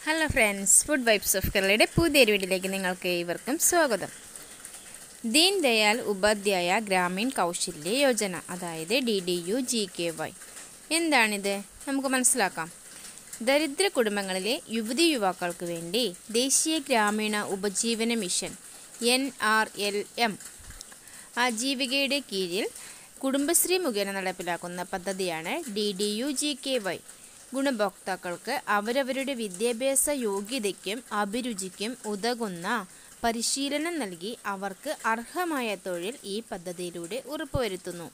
Hello friends, food vibes of കേരളയുടെ പുതിയൊരു വീഡിയോയിലേക്ക് നിങ്ങൾക്ക് ഏവർക്കും സ്വാഗതം. ദീൻ ദയാൽ ഉപാധ്യായ ഗ്രാമീൺ കൗശല്യ യോജന, അതായത് DDU-GKY. എന്താണിത്? നമുക്ക് മനസ്സിലാക്കാം. ദരിദ്ര കുടുംബങ്ങളിലെ യുവതി യുവാക്കൾക്ക് വേണ്ടി ദേശീയ ഗ്രാമീണ ഉപജീവന മിഷൻ NRLM ആജീവികയുടെ കീഴിൽ കുടുംബശ്രീ മുഖേന നടപ്പിലാക്കുന്ന പദ്ധതിയാണ് DDU-GKY. ഗുണഭോക്താക്കൾക്ക് അവരവരുടെ വിദ്യാഭ്യാസ യോഗ്യതയ്ക്കും അഭിരുചിക്കും ഉതകുന്ന പരിശീലനം നൽകി അവർക്ക് അർഹമായ തൊഴിൽ ഈ പദ്ധതിയിലൂടെ ഉറപ്പുവരുത്തുന്നു.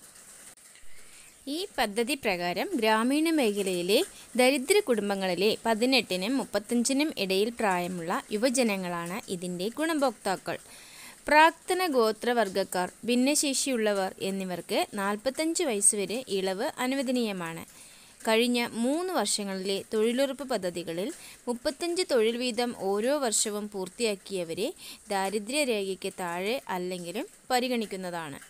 ഈ പദ്ധതി പ്രകാരം ഗ്രാമീണ മേഖലയിലെ ദരിദ്ര കുടുംബങ്ങളിലെ 18നും 35നും ഇടയിൽ പ്രായമുള്ള യുവജനങ്ങളാണ് ഇതിൻ്റെ ഗുണഭോക്താക്കൾ. പ്രാക്തന ഗോത്രവർഗക്കാർ, ഭിന്നശേഷിയുള്ളവർ എന്നിവർക്ക് 45 വയസ്സുവരെ ഇളവ് അനുവദനീയമാണ്. കഴിഞ്ഞ 3 വർഷങ്ങളിലെ തൊഴിലുറപ്പ് പദ്ധതികളിൽ 35 തൊഴിൽ വീതം ഓരോ വർഷവും പൂർത്തിയാക്കിയവരെ ദാരിദ്ര്യരേഖയ്ക്ക് താഴെ അല്ലെങ്കിലും പരിഗണിക്കുന്നതാണ്.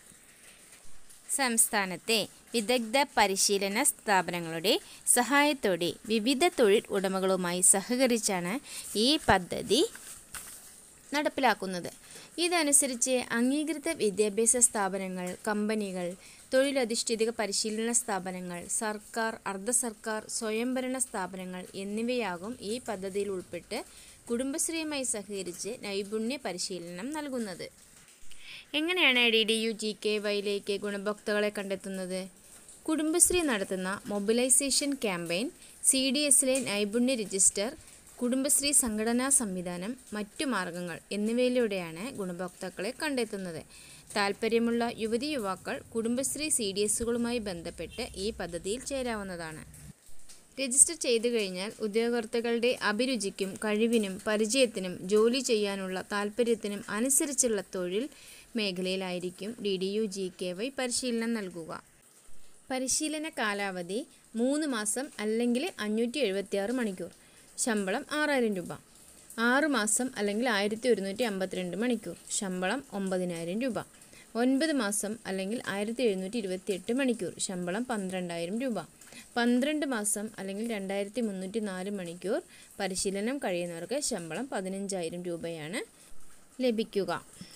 സംസ്ഥാനത്തെ വിദഗ്ധ പരിശീലന സ്ഥാപനങ്ങളുടെ സഹായത്തോടെ വിവിധ തൊഴിൽ ഉടമകളുമായി സഹകരിച്ചാണ് ഈ പദ്ധതി നടപ്പിലാക്കുന്നത്. ഇതനുസരിച്ച് അംഗീകൃത വിദ്യാഭ്യാസ സ്ഥാപനങ്ങൾ, കമ്പനികൾ, തൊഴിലധിഷ്ഠിത പരിശീലന സ്ഥാപനങ്ങൾ, സർക്കാർ, അർദ്ധ സർക്കാർ, സ്വയംഭരണ സ്ഥാപനങ്ങൾ എന്നിവയാകും ഈ പദ്ധതിയിൽ ഉൾപ്പെട്ട് കുടുംബശ്രീയുമായി സഹകരിച്ച് നൈപുണ്യ പരിശീലനം നൽകുന്നത്. എങ്ങനെയാണ് DDU-GKYയിലേക്ക് ഗുണഭോക്താക്കളെ കണ്ടെത്തുന്നത്? കുടുംബശ്രീ നടത്തുന്ന മൊബിലൈസേഷൻ ക്യാമ്പയിൻ, CDSലെ നൈപുണ്യ രജിസ്റ്റർ, കുടുംബശ്രീ സംഘടനാ സംവിധാനം, മറ്റു മാർഗങ്ങൾ എന്നിവയിലൂടെയാണ് ഗുണഭോക്താക്കളെ കണ്ടെത്തുന്നത്. താൽപ്പര്യമുള്ള യുവതി യുവാക്കൾ കുടുംബശ്രീ CDSകളുമായി ബന്ധപ്പെട്ട് ഈ പദ്ധതിയിൽ ചേരാവുന്നതാണ്. രജിസ്റ്റർ ചെയ്തു കഴിഞ്ഞാൽ ഉദ്യോഗാർത്ഥികളുടെ അഭിരുചിക്കും കഴിവിനും പരിചയത്തിനും ജോലി ചെയ്യാനുള്ള താൽപ്പര്യത്തിനും അനുസരിച്ചുള്ള തൊഴിൽ മേഖലയിലായിരിക്കും DDU-GKY പരിശീലനം നൽകുക. പരിശീലന കാലാവധി 3 മാസം അല്ലെങ്കിൽ 576 മണിക്കൂർ. ശമ്പളം 6000 രൂപ. 6 മാസം അല്ലെങ്കിൽ 1152 മണിക്കൂർ. ശമ്പളം 9000 രൂപ. 9 മാസം അല്ലെങ്കിൽ 1728 മണിക്കൂർ. ശമ്പളം 12000 രൂപ. 12 മാസം അല്ലെങ്കിൽ 2304 മണിക്കൂർ പരിശീലനം കഴിയുന്നവർക്ക് ശമ്പളം 15000 രൂപയാണ് ലഭിക്കുക.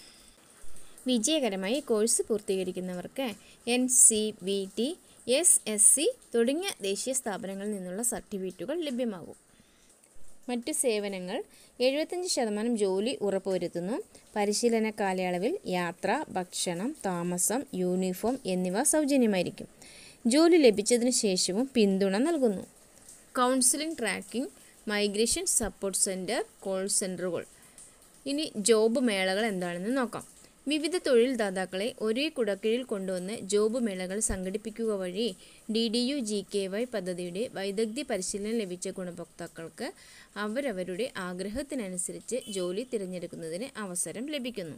വിജയകരമായി കോഴ്സ് പൂർത്തീകരിക്കുന്നവർക്ക് NCVT, SSC തുടങ്ങിയ ദേശീയ സ്ഥാപനങ്ങളിൽ നിന്നുള്ള സർട്ടിഫിക്കറ്റുകൾ ലഭ്യമാകും. മറ്റു സേവനങ്ങൾ: 75% ജോലി ഉറപ്പുവരുത്തുന്നു. പരിശീലന കാലയളവിൽ യാത്ര, ഭക്ഷണം, താമസം, യൂണിഫോം എന്നിവ സൗജന്യമായിരിക്കും. ജോലി ലഭിച്ചതിനു ശേഷവും പിന്തുണ നൽകുന്നു. Counselling, tracking, migration support centre, call സെൻറ്ററുകൾ. ഇനി ജോബ് മേളകൾ എന്താണെന്ന് നോക്കാം. വിവിധ തൊഴിൽ ദാതാക്കളെ ഒരേ കുടക്കീഴിൽ കൊണ്ടുവന്ന് ജോബ് മേളകൾ സംഘടിപ്പിക്കുക വഴി DDU-GKY പദ്ധതിയുടെ വൈദഗ്ധ്യ പരിശീലനം ലഭിച്ച ഗുണഭോക്താക്കൾക്ക് അവരവരുടെ ആഗ്രഹത്തിനനുസരിച്ച് ജോലി തിരഞ്ഞെടുക്കുന്നതിന് അവസരം ലഭിക്കുന്നു.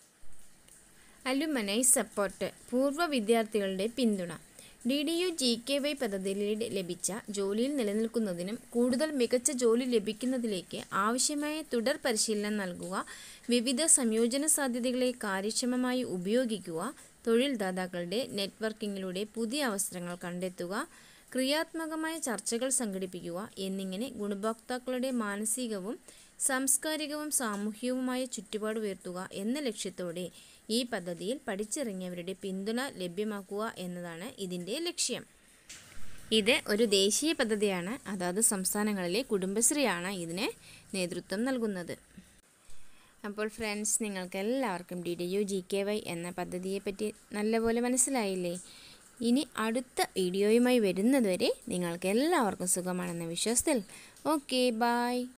അലുമനൈ സപ്പോർട്ട്, പൂർവ്വ വിദ്യാർത്ഥികളുടെ പിന്തുണ. DDU-GKY പദ്ധതിയിലൂടെ ലഭിച്ച ജോലിയിൽ നിലനിൽക്കുന്നതിനും കൂടുതൽ മികച്ച ജോലി ലഭിക്കുന്നതിലേക്ക് ആവശ്യമായ തുടർ പരിശീലനം നൽകുക, വിവിധ സംയോജന സാധ്യതകളെ കാര്യക്ഷമമായി ഉപയോഗിക്കുക, തൊഴിൽ ദാതാക്കളുടെ നെറ്റ്വർക്കിങ്ങിലൂടെ പുതിയ അവസരങ്ങൾ കണ്ടെത്തുക, ക്രിയാത്മകമായ ചർച്ചകൾ സംഘടിപ്പിക്കുക എന്നിങ്ങനെ ഗുണഭോക്താക്കളുടെ മാനസികവും സാംസ്കാരികവും സാമൂഹികവുമായ ചുറ്റുപാട് ഉയർത്തുക എന്ന ലക്ഷ്യത്തോടെ ഈ പദ്ധതിയിൽ പഠിച്ചിറങ്ങിയവരുടെ പിന്തുണ ലഭ്യമാക്കുക എന്നതാണ് ഇതിൻ്റെ ലക്ഷ്യം. ഇത് ഒരു ദേശീയ പദ്ധതിയാണ്. അതാത് സംസ്ഥാനങ്ങളിലെ കുടുംബശ്രീയാണ് ഇതിന് നേതൃത്വം നൽകുന്നത്. അപ്പോൾ ഫ്രണ്ട്സ്, നിങ്ങൾക്ക് എല്ലാവർക്കും DDU-GKY എന്ന പദ്ധതിയെപ്പറ്റി നല്ലപോലെ മനസ്സിലായില്ലേ? ഇനി അടുത്ത വീഡിയോയുമായി വരുന്നതുവരെ നിങ്ങൾക്ക് എല്ലാവർക്കും സുഖമാണെന്ന വിശ്വാസത്തിൽ ഓക്കെ, ബൈ.